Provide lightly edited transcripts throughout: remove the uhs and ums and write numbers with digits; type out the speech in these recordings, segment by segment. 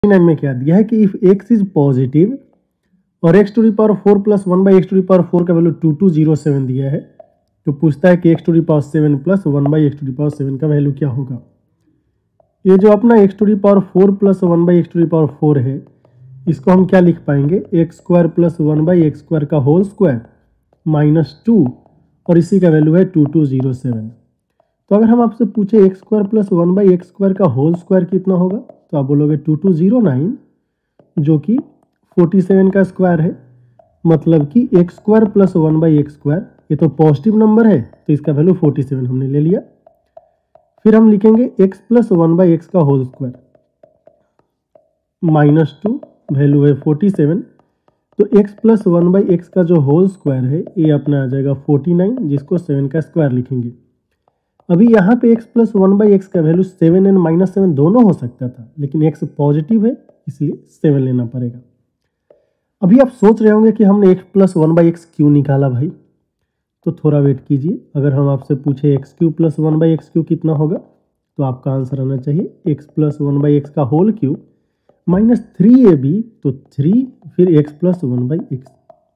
9 में क्या दिया है कि इफ x इज पॉजिटिव और x to the power 4 plus 1 by x to the power 4 का वैल्यू 2207 दिया है, तो पूछता है कि x to the power 7 plus 1 by x to the power 7 का वैल्यू क्या होगा। ये जो अपना x to the power 4 plus 1 by x to the power 4 है, इसको हम क्या लिख पाएंगे, x square plus 1 by x square का होल स्क्वायर माइनस 2 और इसी का वैल्यू है 2207। तो अगर हम आपसे पूछे x square plus 1 by x square का होल स्क्वायर कितना होगा, तो आप बोलोगे 2209, जो कि 47 का स्क्वायर है, मतलब कि x square plus 1 by x square, ये तो पॉजिटिव नंबर है तो इसका वैल्यू 47 हमने ले लिया। फिर हम लिखेंगे एक्स प्लस 1 बाई एक्स का होल स्क्वायर माइनस 2, वैल्यू है 47, तो x प्लस 1 बाई एक्स का जो होल स्क्वायर है ये अपना आ जाएगा 49, जिसको 7 का स्क्वायर लिखेंगे। अभी यहाँ पे x प्लस 1 बाई एक्स का वैल्यू 7 एंड माइनस 7 दोनों हो सकता था, लेकिन x पॉजिटिव है इसलिए 7 लेना पड़ेगा। अभी आप सोच रहे होंगे कि हमने x प्लस 1 बाई एक्स क्यों निकाला भाई, तो थोड़ा वेट कीजिए। अगर हम आपसे पूछे x cube plus 1 by x cube कितना होगा, तो आपका आंसर आना चाहिए x प्लस 1 बाई एक्स का होल क्यूब माइनस 3ab, तो 3 फिर x प्लस 1 बाई एक्स।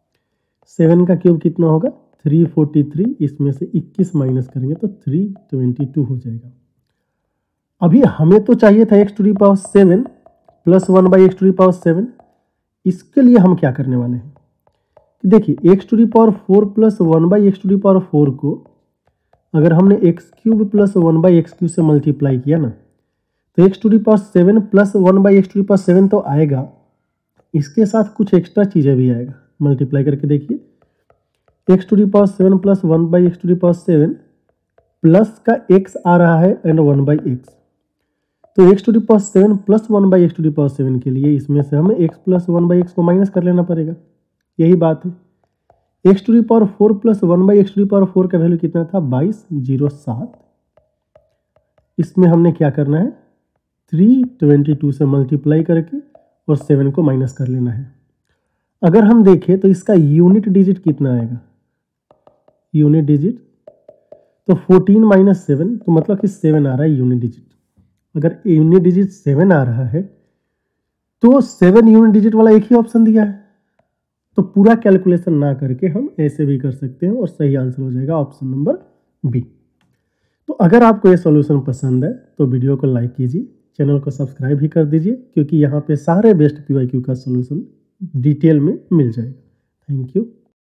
7 का क्यूब कितना होगा 343, इसमें से 21 माइनस करेंगे तो 322 हो जाएगा। अभी हमें तो चाहिए था x to the power 7 plus 1 by x to the power 7। इसके लिए हम क्या करने वाले हैं, देखिए x to the power 4 plus 1 by x to the power 4 को अगर हमने x cube plus 1 by x cube से मल्टीप्लाई किया ना, तो x to the power 7 plus 1 by x to the power 7 तो आएगा, इसके साथ कुछ एक्स्ट्रा चीज़ें भी आएगा। मल्टीप्लाई करके देखिए, x to the power 7 plus 1 by x to the power 7 plus का x आ रहा है एंड 1 बाई एक्स, तो x to the power 7 plus 1 by x to the power 7 के लिए इसमें से हमें x प्लस 1 बाई एक्स को माइनस कर लेना पड़ेगा, यही बात है। x to the power 4 plus 1 by x to the power 4 का वैल्यू कितना था 2207। इसमें हमने क्या करना है 322 से मल्टीप्लाई करके और 7 को माइनस कर लेना है। अगर हम देखें तो इसका यूनिट डिजिट कितना आएगा, यूनिट डिजिट तो 14 माइनस 7, तो मतलब कि 7 आ रहा है यूनिट डिजिट। अगर यूनिट डिजिट 7 आ रहा है तो 7 यूनिट डिजिट वाला एक ही ऑप्शन दिया है, तो पूरा कैलकुलेशन ना करके हम ऐसे भी कर सकते हैं और सही आंसर हो जाएगा ऑप्शन नंबर बी। तो अगर आपको ये सॉल्यूशन पसंद है तो वीडियो को लाइक कीजिए, चैनल को सब्सक्राइब भी कर दीजिए, क्योंकि यहाँ पे सारे बेस्ट PYQ का सॉल्यूशन डिटेल में मिल जाएगा। Thank you.